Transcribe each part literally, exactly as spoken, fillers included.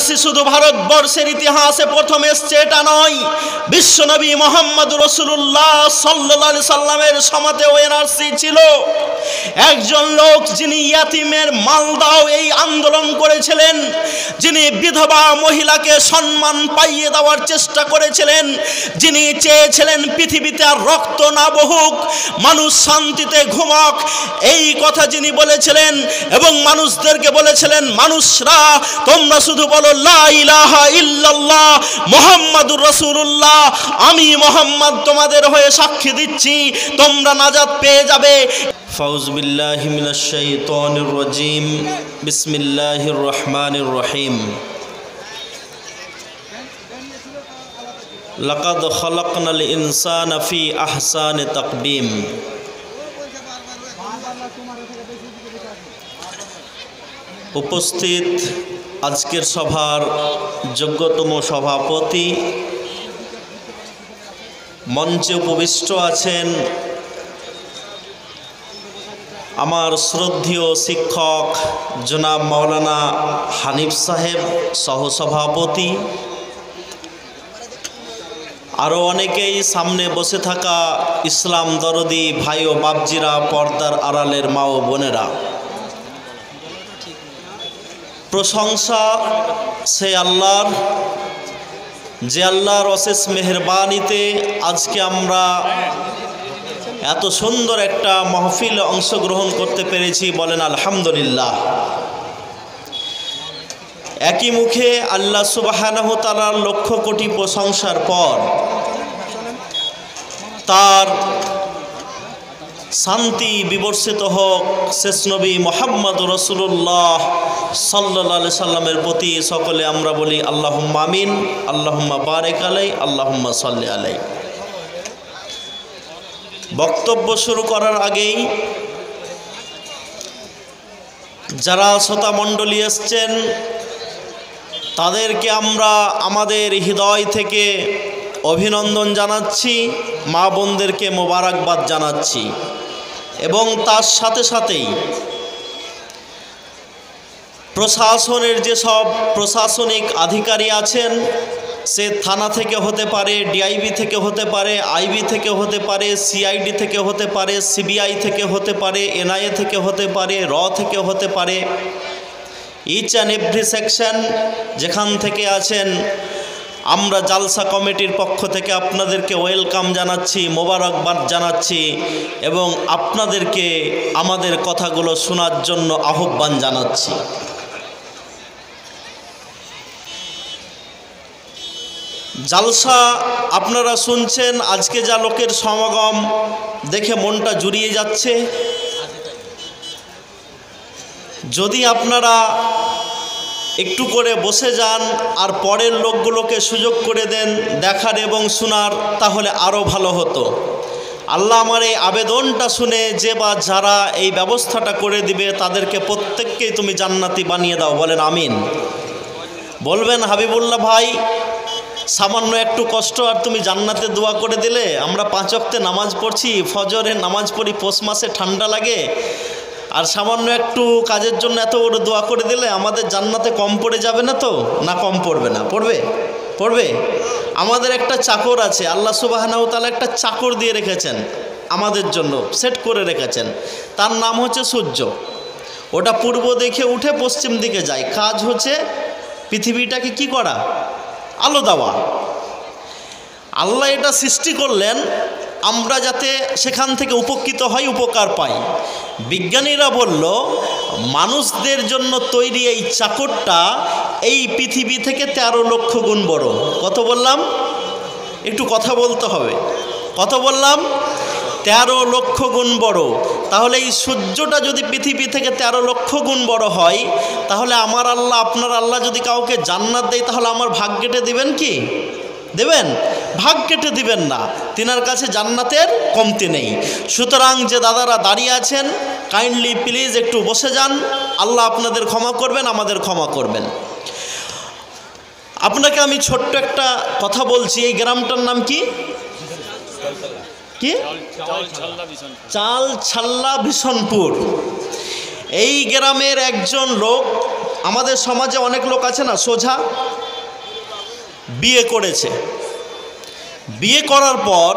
NRC শুধু ভারতবর্ষের ইতিহাসে প্রথম এসছে এটা নয়, বিশ্বনবী মুহাম্মদ রাসূলুল্লাহ সাল্লাল্লাহু আলাইহি সাল্লামের সমাতেও এনআরসি ছিল। একজন লোক যিনি ইয়াতিমের মাল দাও এই আন্দোলন করেছিলেন, যিনি বিধবা মহিলাকে সম্মান পাইয়ে দেওয়ার চেষ্টা করেছিলেন, যিনি চেয়েছিলেন পৃথিবীতে আর রক্ত না বহুক, মানুষ শান্তিতে ঘুমাক, এই কথা যিনি বলেছিলেন এবং মানুষদেরকে বলেছিলেন মানুষরা তোমরা শুধু বলো লা ইলাহা ইল্লাল্লাহ মুহাম্মাদুর রাসূলুল্লাহ, আমি মুহাম্মদ তোমাদের হয়ে সাক্ষী দিচ্ছি তোমরা নাজাত পেয়ে যাবে। ফাউযু বিল্লাহি মিনাশ শাইতানির রাজীম, বিসমিল্লাহির রহমানির রহিম। লাকাদ খালাকনাল ইনসানা ফি আহসানি তাকবীম। উপস্থিত আজকের সভার যোগ্যতম সভাপতি, মঞ্চে উপবিষ্ট আছেন আমার শ্রদ্ধেয় শিক্ষক জনাব মাওলানা হানিফ সাহেব সহসভাপতি, আরও অনেকেই সামনে বসে থাকা ইসলাম দরদি ভাই ও বাপজিরা, পর্দার আড়ালের মা ও বোনেরা, প্রশংসা সে আল্লাহর যে আল্লাহর অশেষ মেহেরবানিতে আজকে আমরা এত সুন্দর একটা মাহফিলে অংশগ্রহণ করতে পেরেছি, বলেন আলহামদুলিল্লাহ। একই মুখে আল্লাহ সুবহানাহু ওয়া তাআলার লক্ষ কোটি প্রশংসার পর তার শান্তি বিবর্ষিত হোক শেষ নবী মুহাম্মদ রাসূলুল্লাহ সাল্লাল্লাহু আলাইহি সাল্লামের প্রতি সকলে আমরা বলি আল্লাহুম্মা আমিন, আল্লাহুম্মা বারিক আলাইহি, আল্লাহুম্মা সাল্লি আলাইহি। বক্তব্য শুরু করার আগেই যারা শ্রোতা মণ্ডলী এসছেন তাদেরকে আমরা আমাদের হৃদয় থেকে অভিনন্দন জানাচ্ছি, মা বোনদেরকে মোবারকবাদ জানাচ্ছি এবং তার সাথে সাথেই প্রশাসনের যেসব প্রশাসনিক আধিকারী আছেন, সে থানা থেকে হতে পারে, ডিআইবি থেকে হতে পারে, আইবি থেকে হতে পারে, সিআইডি থেকে হতে পারে, সিবিআই থেকে হতে পারে, এনআইএ থেকে হতে পারে, র থেকে হতে পারে, ইচ অ্যান্ড এভরি সেকশন যেখান থেকে আছেন, আমরা জালসা কমিটির পক্ষ থেকে আপনাদেরকে ওয়েলকাম জানাচ্ছি, মোবারকবাদ জানাচ্ছি এবং আপনাদেরকে আমাদের কথাগুলো শোনার জন্য আহ্বান জানাচ্ছি। জালসা আপনারা শুনছেন, আজকে যা লোকের সমাগম দেখে মনটা জুড়িয়ে যাচ্ছে। যদি আপনারা একটু করে বসে যান আর পরের লোকগুলোকে সুযোগ করে দেন দেখার এবং শোনার, তাহলে আরও ভালো হতো। আল্লাহ আমার এই আবেদনটা শুনে যে বা যারা এই ব্যবস্থাটা করে দিবে তাদেরকে প্রত্যেককেই তুমি জান্নাতি বানিয়ে দাও, বলেন আমিন। বলবেন হাবিবুল্লাহ ভাই সামান্য একটু কষ্ট আর তুমি জান্নাতে দোয়া করে দিলে, আমরা পাঁচ ওয়াক্তে নামাজ পড়ছি, ফজরের নামাজ পড়ি, পৌষ মাসে ঠান্ডা লাগে, আর সামান্য একটু কাজের জন্য এত বড় দোয়া করে দিলে আমাদের জান্নাতে কম পড়ে যাবে না তো? না, কম পড়বে না, পড়বে পড়বে। আমাদের একটা চাকর আছে, আল্লাহ সুবহানাহু ওয়া তাআলা একটা চাকর দিয়ে রেখেছেন আমাদের জন্য, সেট করে রেখেছেন, তার নাম হচ্ছে সূর্য। ওটা পূর্ব দিকে উঠে পশ্চিম দিকে যায়, কাজ হচ্ছে পৃথিবীটাকে কি করা, আলো দেওয়া। আল্লাহ এটা সৃষ্টি করলেন আমরা যাতে সেখান থেকে উপকৃত হই, উপকার পাই। বিজ্ঞানীরা বলল মানুষদের জন্য তৈরি এই চাকরটা এই পৃথিবী থেকে তেরো লক্ষ গুণ বড়। কত বললাম? একটু কথা বলতে হবে। কত বললাম? তেরো লক্ষ গুণ বড়। তাহলে এই সূর্যটা যদি পৃথিবী থেকে তেরো লক্ষ গুণ বড় হয়, তাহলে আমার আল্লাহ আপনার আল্লাহ যদি কাউকে জান্নাত দেয়, তাহলে আমার ভাগ কেটে দিবেন কি? দেবেন? ভাগ কেটে দিবেন না, তিনার কাছে জান্নাতের কমতি নেই। সুতরাং যে দাদারা দাঁড়িয়ে আছেন, কাইন্ডলি প্লিজ একটু বসে যান, আল্লাহ আপনাদের ক্ষমা করবেন, আমাদের ক্ষমা করবেন। আপনাকে আমি ছোট্ট একটা কথা বলছি, এই গ্রামটার নাম কি? কি? চাল ছাল্লা বিশনপুর। এই গ্রামের একজন লোক আমাদের সমাজে অনেক লোক আছে না সোজা, বিয়ে করেছে, বিয়ে করার পর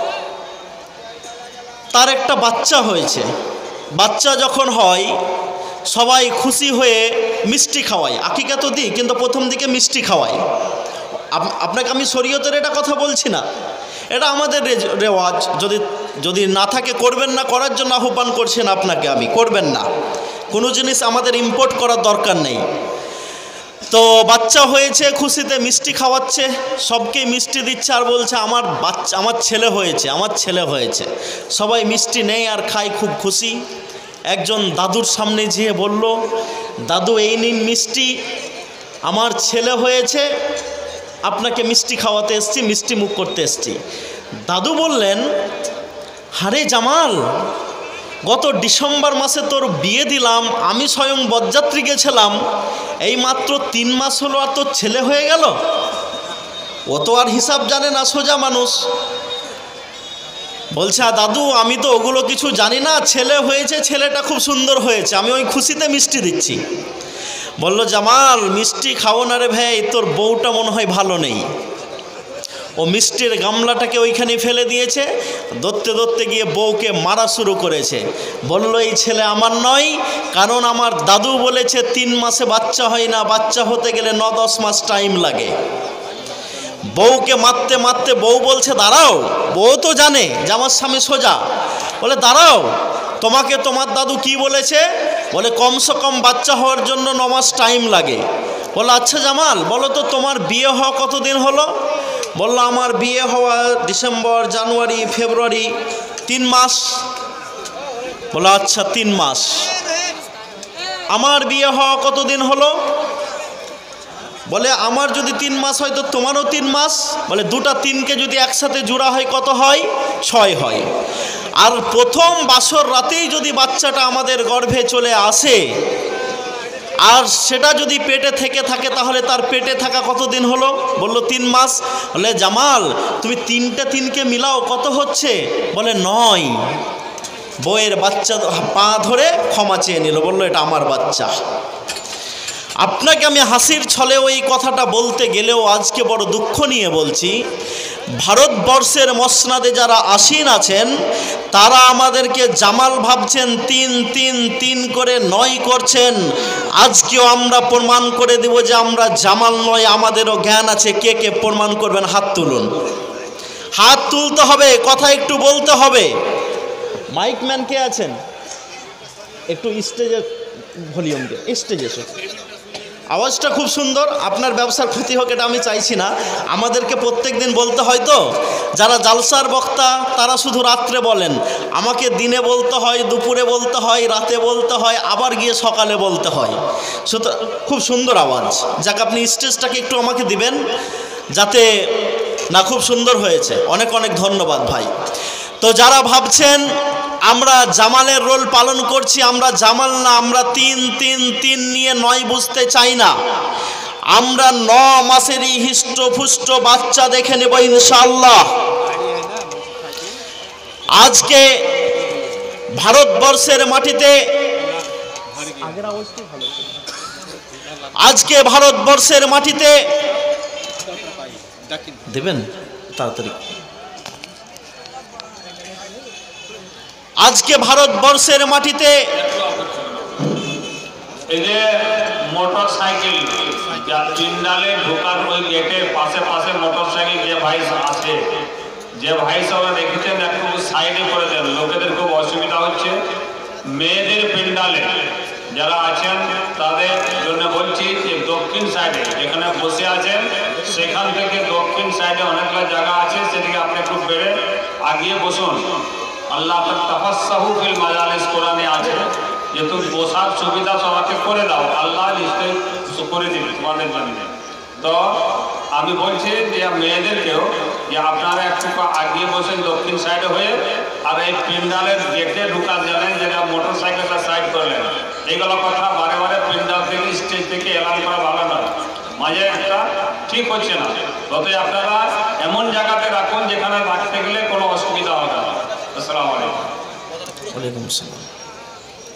তার একটা বাচ্চা হয়েছে। বাচ্চা যখন হয় সবাই খুশি হয়ে মিষ্টি খাওয়ায়, আকিকা তো দিই কিন্তু প্রথম দিকে মিষ্টি খাওয়ায়। আপনাকে আমি শরীয়তের এটা কথা বলছি না, এটা আমাদের রেওয়াজ। যদি যদি না থাকে করবেন না, করার জন্য আহ্বান করছেন আপনাকে আমি, করবেন না। কোনো জিনিস আমাদের ইম্পোর্ট করার দরকার নেই। তো বাচ্চা হয়েছে, খুশিতে মিষ্টি খাওয়াচ্ছে, সবকে মিষ্টি দিচ্ছে আর বলছে আমার বাচ্চা, আমার ছেলে হয়েছে, আমার ছেলে হয়েছে। সবাই মিষ্টি নেই আর খায়, খুব খুশি। একজন দাদুর সামনে যেয়ে বলল, দাদু এই নিন মিষ্টি, আমার ছেলে হয়েছে, আপনাকে মিষ্টি খাওয়াতে এসছি, মিষ্টি মুখ করতে এসছি। দাদু বললেন, হারে জামাল, গত ডিসেম্বর মাসে তোর বিয়ে দিলাম, আমি স্বয়ং বরযাত্রী গেছিলাম, এই মাত্র তিন মাস হলো আর তোর ছেলে হয়ে গেল। ও তো আর হিসাব জানে না, সোজা মানুষ। বলছে দাদু আমি তো ওগুলো কিছু জানি না, ছেলে হয়েছে, ছেলেটা খুব সুন্দর হয়েছে, আমি ওই খুশিতে মিষ্টি দিচ্ছি। বলল, জামাল মিষ্টি খাও না রে ভাই, তোর বউটা মনে হয় ভালো নেই। ও মিষ্টির গামলাটাকে ওইখানে ফেলে দিয়েছে, ধরতে ধরতে গিয়ে বউকে মারা শুরু করেছে। বলল, এই ছেলে আমার নয়, কারণ আমার দাদু বলেছে তিন মাসে বাচ্চা হয় না, বাচ্চা হতে গেলে ন দশ মাস টাইম লাগে। বউকে মারতে মারতে বউ বলছে, দাঁড়াও, বউ তো জানে যে আমার স্বামী সোজা। বলে, দাঁড়াও, তোমাকে তোমার দাদু কি বলেছে? বলে, কমসে কম বাচ্চা হওয়ার জন্য ন মাস টাইম লাগে। বলে, আচ্ছা জামাল বলো তো তোমার বিয়ে হওয়া কতদিন হলো? বললো, আমার বিয়ে হওয়া ডিসেম্বর, জানুয়ারি, ফেব্রুয়ারি, তিন মাস। বলো, আচ্ছা তিন মাস। আমার বিয়ে হওয়া কতদিন হলো? বলে, আমার যদি তিন মাস হয় তো তোমারও তিন মাস। বলে, দুটা তিনকে যদি একসাথে জোড়া হয় কত হয়? ছয় হয়। আর প্রথম বাসর রাতেই যদি বাচ্চাটা আমাদের গর্ভে চলে আসে আর সেটা যদি পেটে থেকে থাকে তাহলে তার পেটে থাকা কতদিন হলো? বলল, তিন মাস। বলে, জামাল তুমি তিনটা তিনকে মিলাও, কত হচ্ছে? বলে, নয়। বউয়ের বাচ্চা পা ধরে ক্ষমা চেয়ে নিল, বলল, এটা আমার বাচ্চা। আপনাকে আমি হাসির ছলে ওই কথাটা বলতে গেলেও আজকে বড় দুঃখ নিয়ে বলছি, ভারতবর্ষের মসনাদে যারা আসীন আছেন তারা আমাদেরকে জামাল ভাবছেন, তিন তিন তিন করে নয় করছেন। আজকেও আমরা প্রমাণ করে দেব যে আমরা জামাল নয়, আমাদেরও জ্ঞান আছে। কে কে প্রমাণ করবেন? হাত তুলুন। হাত তুলতে হবে, কথা একটু বলতে হবে। মাইকম্যান কে আছেন? একটু স্টেজে ভলিউম দিয়ে, স্টেজে এসো। আওয়াজটা খুব সুন্দর, আপনার ব্যবসার ক্ষতি হোক এটা আমি চাইছি না। আমাদেরকে প্রত্যেক দিন বলতে হয় তো, যারা জালসার বক্তা তারা শুধু রাত্রে বলেন, আমাকে দিনে বলতে হয়, দুপুরে বলতে হয়, রাতে বলতে হয়, আবার গিয়ে সকালে বলতে হয়। সুতরাং খুব সুন্দর আওয়াজ, যাক আপনি স্টেজটাকে একটু আমাকে দিবেন যাতে না, খুব সুন্দর হয়েছে, অনেক অনেক ধন্যবাদ ভাই। তো যারা ভাবছেন আমরা জামালের রোল পালন করছি, আমরা জামাল না, আমরা তিন তিন তিন নিয়ে নয় বুঝতে চাই না। আমরা ন মাসেরই হিষ্টপুষ্ট বাচ্চা দেখে নেব ইনশাআল্লাহ। আজকে ভারতবর্ষের মাটিতে আজকে ভারতবর্ষের মাটিতে দেবেন তাড়াতাড়ি। আজকে ভারতবর্ষের মাটিতে এই যে মোটর সাইকেল জিন্দালে ঢোকার ওই গেটের পাশে পাশে মোটর সাইকেল যে ভাই আছে, যে ভাই সব রেখেছেন একটু সাইডে করে দেন, লোকেদের খুব অসুবিধা হচ্ছে। মেয়েদের পেন্ডালে যারা আছেন তাদের জন্য বলছি যে দক্ষিণ সাইডে যেখানে বসে আছেন সেখান থেকে দক্ষিণ সাইডে অনেকগুলো জায়গা আছে, সেদিকে আপনি একটু বেড়ে আগিয়ে বসুন। আল্লাহ তাফাসসাহু ফিল মাজালিস কোরআনে আছে যে তুমি বসার সুবিধা সবাইকে করে দাও, আল্লাহ নিশ্চয়ই করে দিবে তোমাদের জন্য। তো আমি বলছি যে মেয়েদেরকেও যে আপনারা একটু আগিয়ে বসেন দক্ষিণ সাইডে হয়ে, আর এই পেন্ডালের গেটে ঢুকার জানেন যেটা মোটর সাইকেলটা সাইড করলেন, এইগুলো কথা বারে বারে পেন্ডাল থেকে স্টেজ থেকে এলান করা ভালো নয়, মাঝে একটা ঠিক হচ্ছে না। ততই আপনারা এমন জায়গাতে রাখুন যেখানে রাখতে গেলে কোনো অসুবিধা হবে না। আসসালামু আলাইকুম। ওয়ালাইকুম আসসালাম।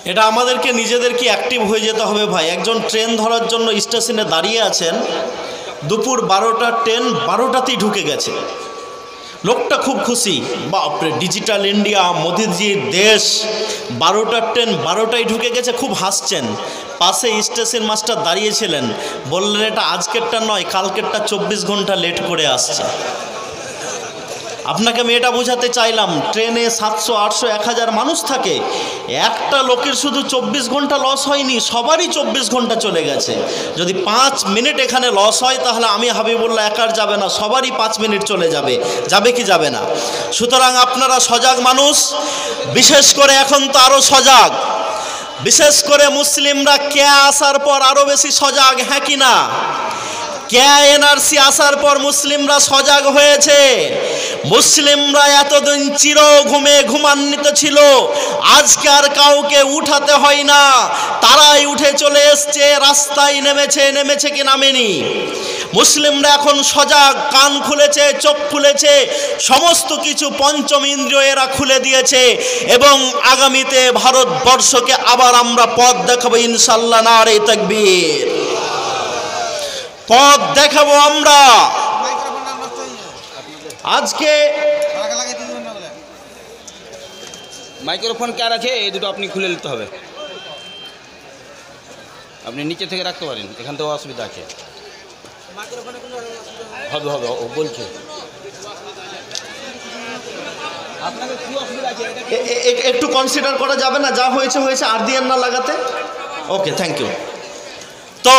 এটা আমাদেরকে নিজেদেরকে অ্যাক্টিভ হয়ে যেতে হবে ভাই। একজন ট্রেন ধরার জন্য স্টেশনে দাঁড়িয়ে আছেন, দুপুর বারোটার ট্রেন বারোটাতেই ঢুকে গেছে। লোকটা খুব খুশি, বাপরে ডিজিটাল ইন্ডিয়া, মোদিজির দেশ, বারোটার ট্রেন বারোটায় ঢুকে গেছে, খুব হাসছেন। পাশে স্টেশন মাস্টার দাঁড়িয়েছিলেন, বললেন এটা আজকেরটা নয়, কালকেরটা চব্বিশ ঘন্টা লেট করে আসছে। আপনাকে আমি এটা বোঝাতে চাইলাম, ট্রেনে সাতশো আটশো এক হাজার মানুষ থাকে, একটা লোকের শুধু চব্বিশ ঘন্টা লস হয়নি, সবারই চব্বিশ ঘন্টা চলে গেছে। যদি পাঁচ মিনিট এখানে লস হয় তাহলে আমি হাবিবুল্লাহ একার যাবে না, সবারই পাঁচ মিনিট চলে যাবে। যাবে কি যাবে না? সুতরাং আপনারা সজাগ মানুষ, বিশেষ করে এখন তো আরও সজাগ, বিশেষ করে মুসলিমরা কে আসার পর আরও বেশি সজাগ, হ্যাঁ কি না? কে এনআরসি আসার পর মুসলিমরা সজাগ হয়েছে। মুসলিমরা এতদিন চির ঘুমে ঘুমান্বিত ছিল, আজকে আর কাউকে উঠাতে হয় না, তারাই উঠে চলে এসছে, রাস্তায় নেমেছে, নেমেছে কি নামেনি? মুসলিমরা এখন সজাগ, কান খুলেছে, চোখ খুলেছে, সমস্ত কিছু পঞ্চম ইন্দ্রিয় এরা খুলে দিয়েছে, এবং আগামীতে ভারতবর্ষকে আবার আমরা পথ দেখাবো ইনশাল্লাহ। নারে তাকবীর, পথ দেখাবো আমরা। আজকে মাইক্রোফোন কার আছে এই দুটো আপনি খুলে নিতে হবে, আপনি নিচে থেকে রাখতে পারেন, এখান থেকে অসুবিধা আছে। হবে হবে ও বলছে আপনাদের কি অসুবিধা আছে একটু কনসিডার করা যাবে না? যা হয়েছে হয়েছে, আর দিয়েন না লাগাতে। Okay, thank you. তো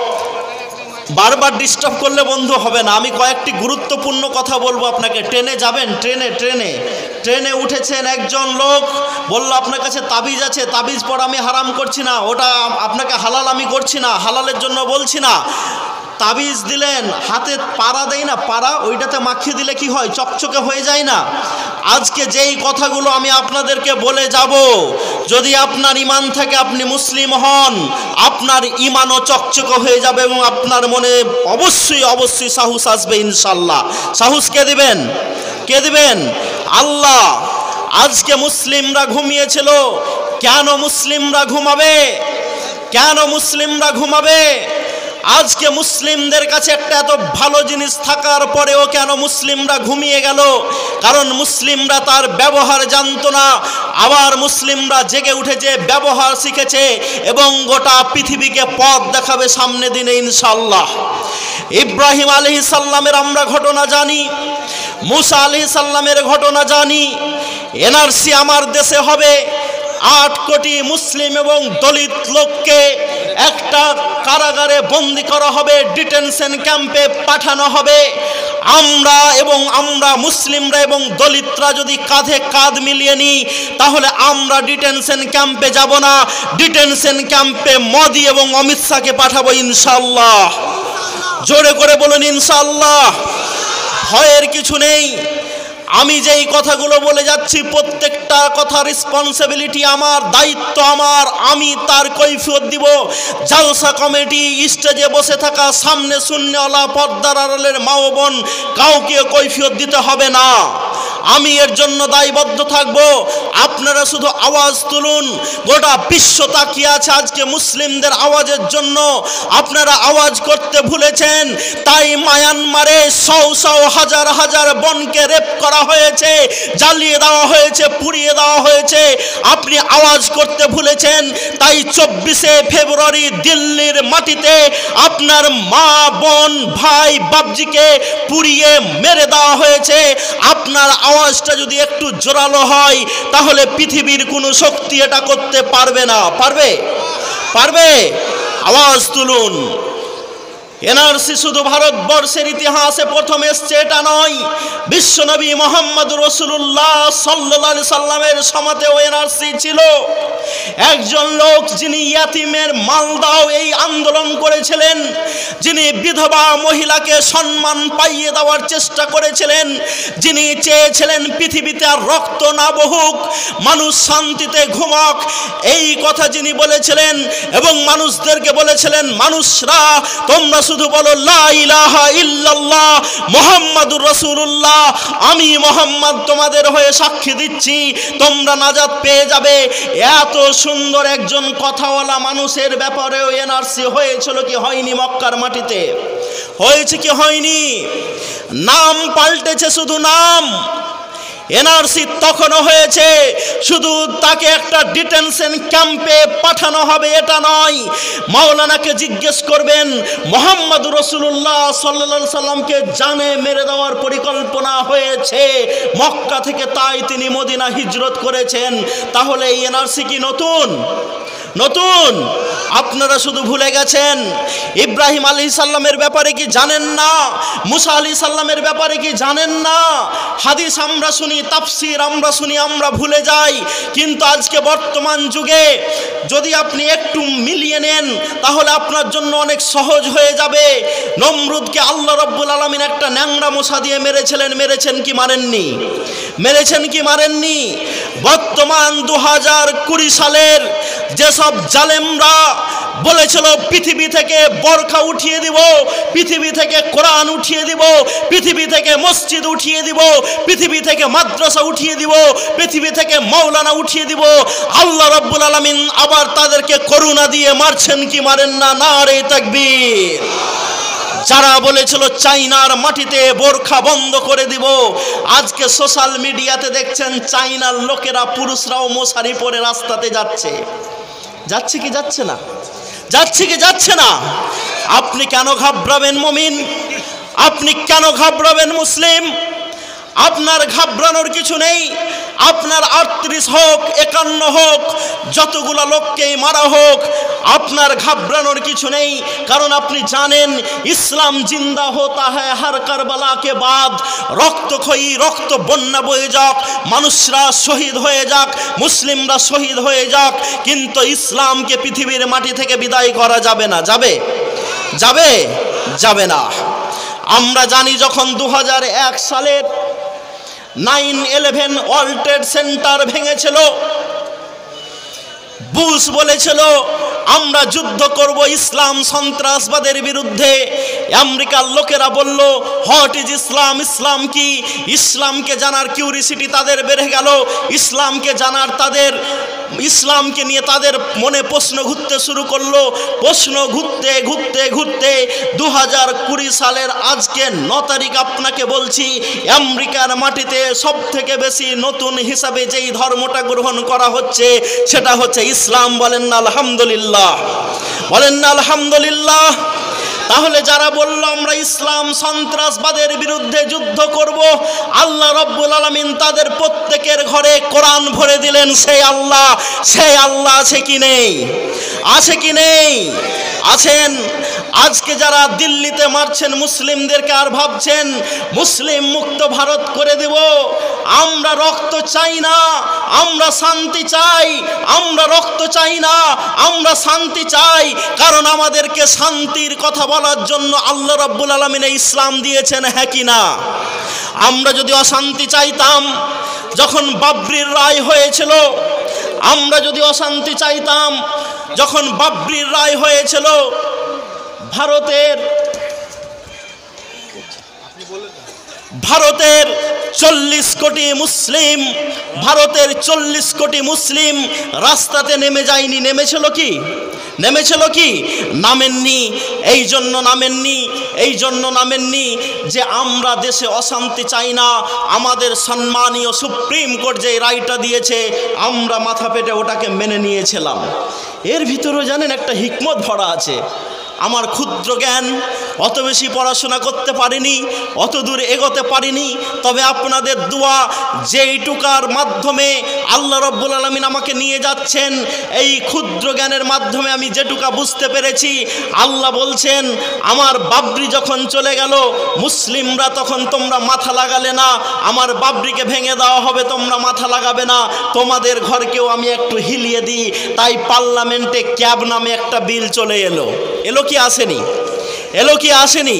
বারবার ডিস্টার্ব করলে বন্ধু হবে না। আমি কয়েকটি গুরুত্বপূর্ণ কথা বলবো আপনাকে। ট্রেনে যাবেন, ট্রেনে ট্রেনে ট্রেনে উঠেছেন, একজন লোক বলল আপনার কাছে তাবিজ আছে, তাবিজ পর আমি হারাম করছি না, ওটা আপনাকে হালাল আমি করছি না, হালালের জন্য বলছি না। তাবিজ দিলেন, হাতে পাড়া দেয় না, পাড়া ওইটাতে মাখিয়ে দিলে কি হয়, চকচকে হয়ে যায় না? আজকে যেই কথাগুলো আমি আপনাদেরকে বলে যাব, যদি আপনার ইমান থাকে, আপনি মুসলিম হন, আপনার ইমানও চকচকে হয়ে যাবে এবং আপনার মনে অবশ্যই অবশ্যই সাহস আসবে ইনশাল্লাহ। সাহস কে দিবেন? কে দিবেন? আল্লাহ। আজকে মুসলিমরা ঘুমিয়েছিল, কেন মুসলিমরা ঘুমাবে? কেন মুসলিমরা ঘুমাবে? আজকে মুসলিমদের কাছে একটা এত ভালো জিনিস থাকার পরেও কেন মুসলিমরা ঘুমিয়ে গেল? কারণ মুসলিমরা তার ব্যবহার জানতো না। আবার মুসলিমরা জেগে উঠেছে, ব্যবহার শিখেছে এবং গোটা পৃথিবীকে পথ দেখাবে সামনে দিনে ইনশাআল্লাহ। ইব্রাহিম আলাইহিস সালামের আমরা ঘটনা জানি, মুসা আলাইহিস সালামের ঘটনা জানি। এনআরসি আমার দেশে হবে, আট কোটি মুসলিম এবং দলিত লোককে একটা কারাগারে বন্দি করা হবে, ডিটেনশন ক্যাম্পে পাঠানো হবে। আমরা এবং আমরা মুসলিমরা এবং দলিতরা যদি কাঁধে কাঁধ মিলিয়ে নিই, তাহলে আমরা ডিটেনশন ক্যাম্পে যাব না, ডিটেনশন ক্যাম্পে মোদি এবং অমিত শাহকে পাঠাবো ইনশাআল্লাহ। জোরে করে বলুন ইনশাআল্লাহ। ভয়ের কিছু নেই। আমি যেই কথাগুলো বলে যাচ্ছি, প্রত্যেকটা কথা রেসপন্সিবিলিটি আমার, দায়িত্ব আমার, আমি তার কৈফিয়ত দিব। জালসা কমিটি, স্টেজে বসে থাকা সামনে শূন্যওয়ালা পর্দার আড়ালের মা ও বোন, কাউকে কৈফিয়ত দিতে হবে না। আমি এর জন্য দায়বদ্ধ থাকব। আপনারা শুধু আওয়াজ তুলুন। গোটা বিশ্ব তাকিয়ে আছে আজকে মুসলিমদের আওয়াজের জন্য। আপনারা আওয়াজ করতে ভুলেছেন, তাই মায়ানমারে শও শও হাজার হাজার বোনকে রেপ করা হয়েছে, জ্বালিয়ে দেওয়া হয়েছে, পুড়িয়ে দেওয়া হয়েছে। আপনি আওয়াজ করতে ভুলেছেন, তাই চব্বিশে ফেব্রুয়ারি দিল্লির মাটিতে আপনার মা, বোন, ভাই, বাবজিকে পুড়িয়ে মেরে দেওয়া হয়েছে। আপনার আওয়াজটা যদি একটু জোরালো হয়, তাহলে পৃথিবীর কোনো শক্তি এটা করতে পারবে না। পারবে? পারবে? আওয়াজ তুলুন। এনআরসি শুধু ভারতবর্ষের ইতিহাসে প্রথম এসছে এটা নয়, বিশ্বনবী মোহাম্মদ রাসূলুল্লাহ সাল্লাল্লাহু আলাইহি সাল্লামের সময়তেও এনআরসি ছিল। একজন লোক যিনি ইয়াতিমের মাল দাও এই আন্দোলন করেছিলেন, যিনি বিধবা মহিলাকে সম্মান পাইয়ে দেওয়ার চেষ্টা করেছিলেন, যিনি চেয়েছিলেন পৃথিবীতে আর রক্ত না বহুক, মানুষ শান্তিতে ঘুমাক, এই কথা যিনি বলেছিলেন এবং মানুষদেরকে বলেছিলেন, মানুষরা তোমরা শুধু বলো লা ইলাহা ইল্লাল্লাহ মুহাম্মাদুর রাসূলুল্লাহ, আমি মুহাম্মদ তোমাদের হয়ে সাক্ষী দিচ্ছি তোমরা নাজাত পেয়ে যাবে। এত সুন্দর একজন কথাওয়ালা মানুষের ব্যাপারেও এনআরসি হয়েছিল কি হয়নি? মক্কার মাটিতে হয়েছে কি হয়নি? নাম পাল্টেছে, শুধু নাম। এনআরসি তখনও হয়েছে, শুধু তাকে একটা ডিটেনশন ক্যাম্পে পাঠানো হবে এটা নয়। মাওলানাকে জিজ্ঞেস করবেন মুহাম্মদুর রাসূলুল্লাহ সাল্লাল্লাহু আলাইহি সাল্লামকে জানে মেরে দেওয়ার পরিকল্পনা হয়েছে মক্কা থেকে, তাই তিনি মদিনা হিজরত করেছেন। তাহলে এই এনআরসি কি নতুন? নতুন? আপনারা শুধু ভুলে গেছেন। ইব্রাহিম আলাইহিস সালামের ব্যাপারে কি জানেন না? মুসা আলাইহিস সালামের ব্যাপারে কি জানেন না? হাদিস আমরা শুনি, তাফসীর আমরা শুনি, আমরা ভুলে যাই। কিন্তু আজকে বর্তমান যুগে যদি আপনি একটু মিলিয়ে নেন তাহলে আপনার জন্য অনেক সহজ হয়ে যাবে। নমরুদকে আল্লাহ রাব্বুল আলামিন একটা ন্যাংরা মশা দিয়ে মেরেছিলেন, মেরেছেন কি মারেননি? মেরেছেন কি মারেননি? বর্তমান দু হাজার কুড়ি সালের যেসব জালেমরা বলেছিল পৃথিবী থেকে বরখা উঠিয়ে দিব, পৃথিবী থেকে কোরআন উঠিয়ে দিব, পৃথিবী থেকে মসজিদ উঠিয়ে দিব, পৃথিবী থেকে মাদ্রাসা উঠিয়ে দিব, পৃথিবী থেকে মাওলানা উঠিয়ে দিব, আল্লাহ রাব্বুল আলামিন আবার তাদেরকে করুণা দিয়ে মারছেন কি মারেন না? নারে তাকবীর। যারা বলেছিল চাইনার মাটিতে বোরখা বন্ধ করে দিব, আজকে সোশ্যাল মিডিয়াতে দেখছেন চাইনার লোকেরা পুরুষরাও মশারি পরে রাস্তাতে যাচ্ছে। যাচ্ছে কি যাচ্ছে না? যাচ্ছে কি যাচ্ছে না? আপনি কেন ঘাবড়াবেন মুমিন? আপনি কেন ঘাবড়াবেন মুসলিম? আপনার ঘাবড়ানোর কিছু নেই। আপনার আটত্রিশ হোক, একান্ন হোক, যতগুলো লোককেই মারা হোক, আপনার ঘাবড়ানোর কিছু নেই। কারণ আপনি জানেন ইসলাম জিন্দা হতা হ্যায় হার কারবালা কে বাদ। রক্তক্ষয়ী, রক্ত বন্যা বয়ে যাক, মানুষরা শহীদ হয়ে যাক, মুসলিমরা শহীদ হয়ে যাক, কিন্তু ইসলামকে পৃথিবীর মাটি থেকে বিদায় করা যাবে না। যাবে? যাবে? যাবে না। আমরা জানি যখন দু হাজার এক সালের nine eleven world trade centre ভেঙেছিল, বুশ বলেছিল আমরা যুদ্ধ করব ইসলাম সন্ত্রাসবাদের বিরুদ্ধে। আমেরিকার লোকেরা বলল হোয়াট ইজ ইসলাম? ইসলাম কি? ইসলামকে জানার কিউরিসিটি তাদের বেড়ে গেল। ইসলামকে জানার তাদের ইসলামকে নিয়ে তাদের মনে প্রশ্ন ঘুরতে শুরু করলো। প্রশ্ন ঘুরতে ঘুরতে ঘুরতে দু হাজার কুড়ি সালের আজকে ন তারিখ আপনাকে বলছি, আমেরিকার মাটিতে সব থেকে বেশি নতুন হিসাবে যেই ধর্মটা গ্রহণ করা হচ্ছে সেটা হচ্ছে ইসলাম। বলেন না আলহামদুলিল্লাহ? বলেন না আলহামদুলিল্লাহ? তাহলে যারা বলল আমরা ইসলাম সন্ত্রাসবাদের বিরুদ্ধে যুদ্ধ করব, আল্লাহ রাব্বুল আলামিন তাদের প্রত্যেকের ঘরে কোরআন ভরে দিলেন। সেই আল্লাহ, সেই আল্লাহ আছে কি নেই? আছে কি নেই? আছেন। আজকে যারা দিল্লিতে মারছেন মুসলিমদেরকে আর ভাবছেন মুসলিম মুক্ত ভারত করে দেব, আমরা রক্ত চাই না, আমরা শান্তি চাই। আমরা রক্ত চাই না, আমরা শান্তি চাই। কারণ আমাদেরকে শান্তির কথা বলার জন্য আল্লাহ রাব্বুল আলামিন ইসলাম দিয়েছেন, হ্যাঁ কি না? আমরা যদি অশান্তি চাইতাম যখন বাবরির রায় হয়েছিল, আমরা যদি অশান্তি চাইতাম যখন বাবরির রায় হয়েছিল, ভারতের ভারতের চল্লিশ কোটি মুসলিম ভারতের চল্লিশ কোটি মুসলিম রাস্তাতে নেমে যায়নি। নেমেছিল কি? নেমেছিল কি? নামেননি। এই জন্য নামেননি, এই জন্য নামেননি যে আমরা দেশে অশান্তি চাই না। আমাদের সম্মানীয় সুপ্রিম কোর্ট যে রায়টা দিয়েছে আমরা মাথা পেতে ওটাকে মেনে নিয়েছিলাম। এর ভিতরেও জানেন একটা হিকমত ভরা আছে। আমার ক্ষুদ্র জ্ঞান, অত বেশি পড়াশোনা করতে পারিনি, অত দূর এগোতে পারিনি, তবে আপনাদের দোয়া যেইটুকার মাধ্যমে আল্লাহ রাব্বুল আলামিন আমাকে নিয়ে যাচ্ছেন, এই ক্ষুদ্র জ্ঞানের মাধ্যমে আমি যেটুকা বুঝতে পেরেছি, আল্লাহ বলছেন আমার বাবরি যখন চলে গেল মুসলিমরা তখন তোমরা মাথা লাগালে না, আমার বাবরিকে ভেঙে দেওয়া হবে, তোমরা মাথা লাগাবে না, তোমাদের ঘরকেও আমি একটু হিলিয়ে দিই। তাই পার্লামেন্টে ক্যাব নামে একটা বিল চলে এলো। এলো কি আসেনি? এলো কি আসেনি?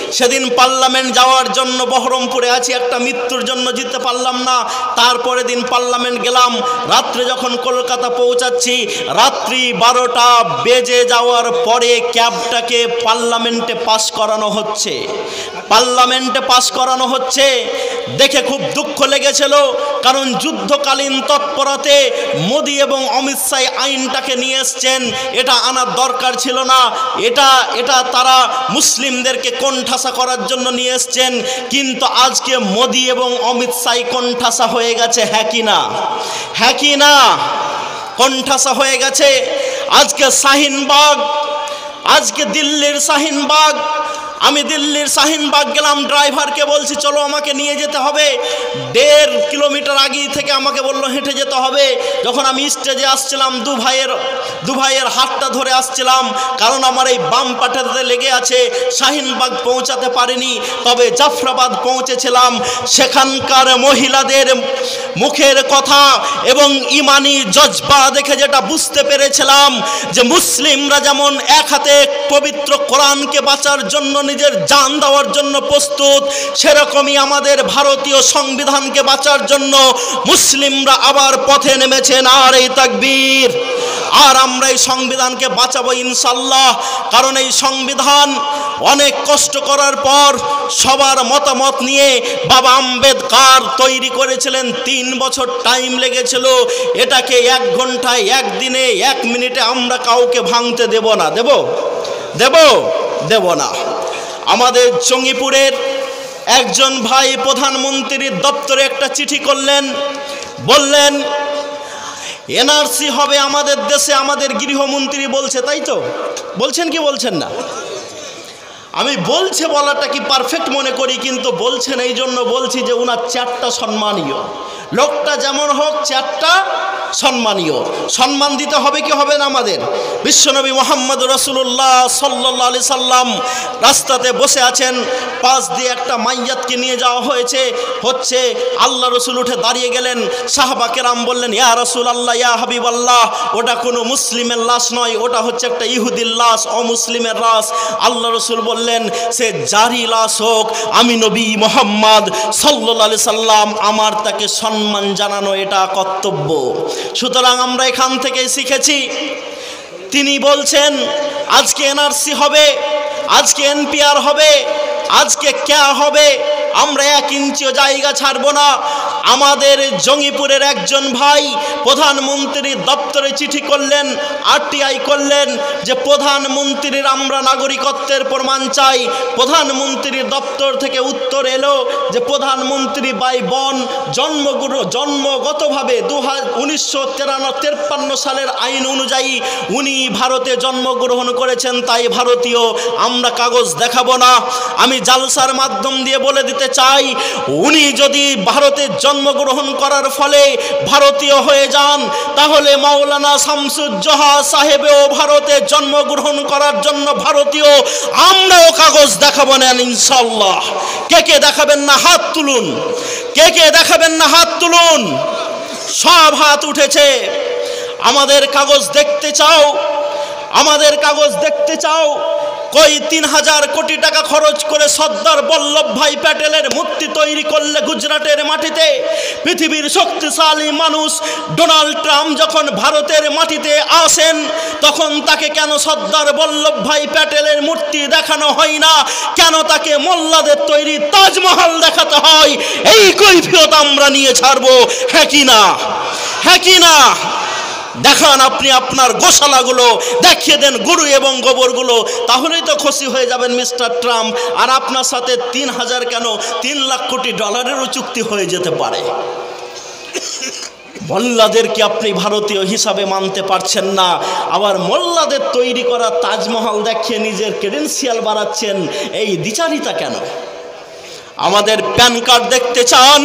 সেদিন পার্লামেন্ট যাওয়ার জন্য বহরমপুরে আছি, একটা মৃত্যুর জন্য যেতে পারলাম না। তারপরে দিন পার্লামেন্ট গেলাম, রাত্রে যখন কলকাতা পৌঁছাচ্ছি, রাত্রি বারোটা বেজে যাওয়ার পরে ক্যাবটাকে পার্লামেন্টে পাস করানো হচ্ছে। পার্লামেন্টে পাস করানো হচ্ছে দেখে খুব দুঃখ লেগেছিল, কারণ যুদ্ধকালীন তৎপরতে মোদি এবং অমিত শাহ আইনটাকে নিয়ে এসছেন, এটা আনার দরকার ছিল না, এটা এটা তারা মুসলিমদেরকে কোণঠাসা করার জন্য নিয়ে এসছেন। কিন্তু আজকে মোদি এবং অমিত শাহ কোণঠাসা হয়ে গেছে, হ্যাঁ কি না? হ্যাঁ কি না? কোণঠাসা হয়ে গেছে। আজকে শাহিনবাগ, আজকে দিল্লির শাহিনবাগ, আমি দিল্লির শাহিনবাগ গেলাম, ড্রাইভারকে বলছি চলো আমাকে নিয়ে যেতে হবে, দেড় কিলোমিটার আগে থেকে আমাকে বললো হেঁটে যেতে হবে। যখন আমি স্টেজে আসছিলাম, দু ভাইয়ের দু ভাইয়ের হাতটা ধরে আসছিলাম, কারণ আমার এই বাম পাটাতে লেগে আছে, শাহিনবাগ পৌঁছাতে পারিনি, তবে জাফরাবাদ পৌঁছেছিলাম। সেখানকার মহিলাদের মুখের কথা এবং ইমানি জজবা দেখে যেটা বুঝতে পেরেছিলাম যে মুসলিমরা যেমন এক হাতে পবিত্র কোরআনকে বাঁচার জন্য নিজের জান দেওয়ার জন্য প্রস্তুত, সেরকমই আমাদের ভারতীয় সংবিধানকে বাঁচার জন্য মুসলিমরা আবার পথে নেমেছেন। আর এই তাকবীর! আর আমরা এই সংবিধানকে বাঁচাবো ইনশাল্লাহ, কারণ এই সংবিধান অনেক কষ্ট করার পর সবার মতামত নিয়ে বাবা আম্বেদকর তৈরি করেছিলেন। তিন বছর টাইম লেগেছিল। এটাকে এক ঘন্টায়, একদিনে, এক মিনিটে আমরা কাউকে ভাঙতে দেব না। দেব দেব দেব না। আমাদের জঙ্গিপুরের একজন ভাই প্রধানমন্ত্রীর দপ্তরে একটা চিঠি করলেন, বললেন এনআরসি হবে আমাদের দেশে। আমাদের গৃহমন্ত্রী বলছে, তাই তো বলছেন কি বলছেন না? আমি বলছে বলাটা কি পারফেক্ট মনে করি, কিন্তু বলছেন এই জন্য বলছি যে উনার চ্যাটটা সম্মানীয়, লোকটা যেমন হোক চ্যাটটা সম্মানীয়। সম্মান দিতে হবে কি হবে না? আমাদের বিশ্বনবী মোহাম্মদ রাসূলুল্লাহ সাল্লাল্লাহু আলাইহি সাল্লাম রাস্তাতে বসে আছেন, পাশ দিয়ে একটা মাইয়াতকে নিয়ে যাওয়া হয়েছে হচ্ছে আল্লাহ রসুল উঠে দাঁড়িয়ে গেলেন। সাহাবা কেরাম বললেন, ইয়া রাসূলুল্লাহ, ইয়া হাবিবাল্লাহ, ওটা কোনো মুসলিমের লাশ নয়, ওটা হচ্ছে একটা ইহুদির লাশ, অমুসলিমের লাশ। আল্লাহ রসুল বললেন, সে জারি লাশ হোক, আমি নবী মোহাম্মদ সাল্লাল্লাহু আলাইহি সাল্লাম, আমার তাকে সম্মান জানানো এটা কর্তব্য। সুতরাং আমরা এখান থেকে শিখেছি, তিনি বলছেন আজকে এনআরসি হবে, আজকে এনপিআর হবে, আজকে ক্যা হবে, আমরা এক ইঞ্চিও জায়গা ছাড়বো না। আমাদের জঙ্গিপুরের একজন ভাই প্রধানমন্ত্রীর দপ্তরে চিঠি করলেন, আরটিআই করলেন যে প্রধানমন্ত্রীর আমরা নাগরিকত্বের প্রমাণ চাই। প্রধানমন্ত্রীর দপ্তর থেকে উত্তর এলো যে প্রধানমন্ত্রী বাই বন জন্মগুরু জন্মগতভাবে দু উনিশশো তেপ্পান্ন সালের আইন অনুযায়ী উনি ভারতে জন্মগ্রহণ করেছেন, তাই ভারতীয়। আমরা কাগজ দেখাবো না। আমি জালসার মাধ্যম দিয়ে বলে দিতে চাই, উনি যদি ভারতে জন্মগ্রহণ করার ফলে ভারতীয় হয়ে যান, তাহলে মাওলানা শামসুজ্জোহা সাহেবেও ভারতে জন্মগ্রহণ করার জন্য ভারতীয়। আমরাও কাগজ দেখাবো না ইনশাআল্লাহ। কে কে দেখাবেন না হাত তুলুন, কে কে দেখাবেন না হাত তুলুন। সব হাত উঠেছে। আমাদের কাগজ দেখতে চাও? আমাদের কাগজ দেখতে চাও? কই তিন হাজার কোটি টাকা খরচ করে সর্দার বল্লভ ভাই প্যাটেলের মূর্তি তৈরি করলে গুজরাটের মাটিতে, পৃথিবীর শক্তিশালী মানুষ ডোনাল্ড ট্রাম্প যখন ভারতের মাটিতে আসেন, তখন তাকে কেন সর্দার বল্লভ ভাই প্যাটেলের মূর্তি দেখানো হয় না? কেন তাকে মোল্লাদের তৈরি তাজমহল দেখাতে হয়? এই কৈফিয়ত আমরা নিয়ে ছাড়বো, হ্যাঁ কি না? হ্যাঁ কি না? দেখান আপনি আপনার গোশালাগুলো, দেখিয়ে দেন গরু এবং গোবরগুলো, তাহলেই তো খুশি হয়ে যাবেন মিস্টার ট্রাম্প। আর আপনার সাথে তিন হাজার কেন তিন লাখ কোটি ডলারেরও চুক্তি হয়ে যেতে পারে। মোল্লাদেরকে আপনি ভারতীয় হিসাবে মানতে পারছেন না, আবার মোল্লাদের তৈরি করা তাজমহল দেখিয়ে নিজের ক্রেডেন্সিয়াল বাড়াচ্ছেন। এই দ্বিচারিতা কেন? আমাদের প্যান কার্ড দেখতে চান,